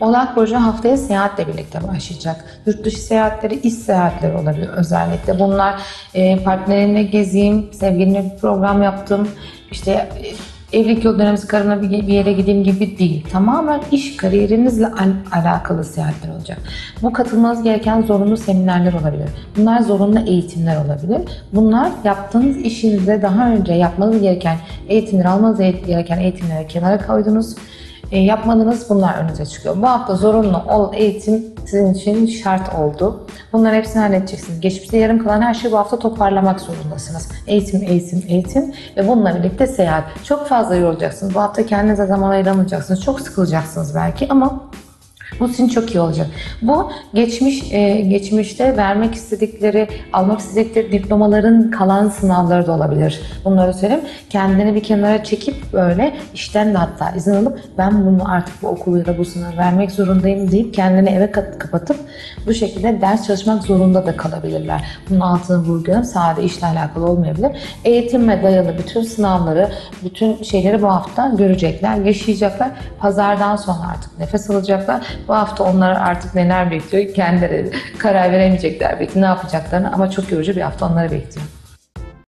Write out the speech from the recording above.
Oğlak Burcu haftaya seyahatle birlikte başlayacak. Yurt dışı seyahatleri, iş seyahatleri olabilir özellikle. Bunlar partnerimle gezeyim, sevgilimle bir program yaptım, işte evlilik yıl dönemi karımla bir yere gideyim gibi değil. Tamamen iş kariyerinizle alakalı seyahatler olacak. Bu katılmanız gereken zorunlu seminerler olabilir. Bunlar zorunlu eğitimler olabilir. Bunlar yaptığınız işinizde daha önce yapmanız gereken eğitimleri, almanız gereken eğitimleri kenara koydunuz. Yapmadınız, bunlar önünüze çıkıyor. Bu hafta zorunlu eğitim sizin için şart oldu. Bunların hepsini halledeceksiniz. Geçmişte yarım kalan her şeyi bu hafta toparlamak zorundasınız. Eğitim, eğitim, eğitim ve bununla birlikte seyahat. Çok fazla yorulacaksınız. Bu hafta kendinize zaman ayıramayacaksınız. Çok sıkılacaksınız belki ama bu sizin çok iyi olacak. Bu geçmişte vermek istedikleri, almak istedikleri diplomaların kalan sınavları da olabilir. Bunları söyleyeyim. Kendini bir kenara çekip böyle işten de hatta izin alıp ben bunu artık bu okulu ya da bu sınavı vermek zorundayım deyip kendini eve kapatıp bu şekilde ders çalışmak zorunda da kalabilirler. Bunun altını vurgulayalım. Sadece işle alakalı olmayabilir. Eğitimle dayalı bütün sınavları, bütün şeyleri bu hafta görecekler, yaşayacaklar. Pazardan sonra artık nefes alacaklar. Bu hafta onlara artık neler bekliyor kendileri karar veremeyecekler belki ne yapacaklarını ama çok yorucu bir hafta onları bekliyor.